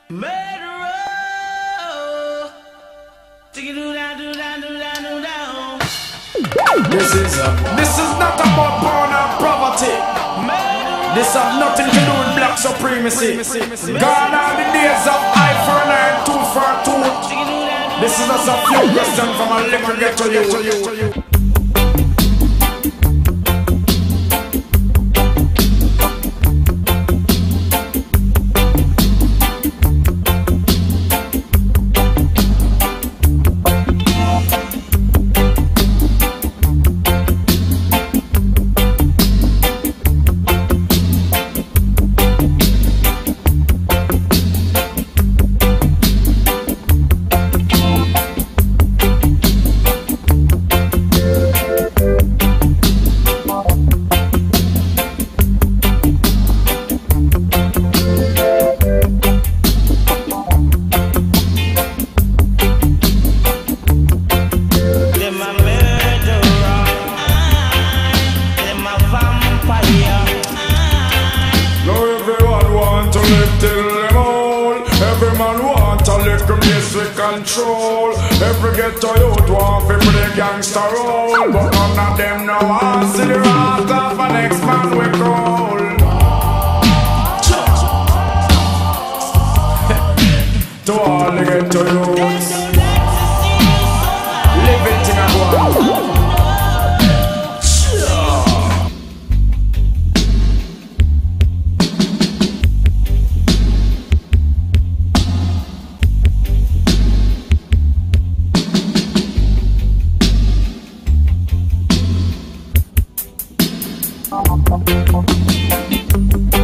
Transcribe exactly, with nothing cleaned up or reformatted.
Murderer. This is this is not about porn or poverty. This has nothing to do with black supremacy. Gone are the days of eye for an eye, tooth for a tooth. This is just a few questions from a little ghetto youth. Control. Every ghetto youth want to play gangster role, but none of them know how see the wrath of an next man we call. To all the ghetto youths, live it in a world. Thank you.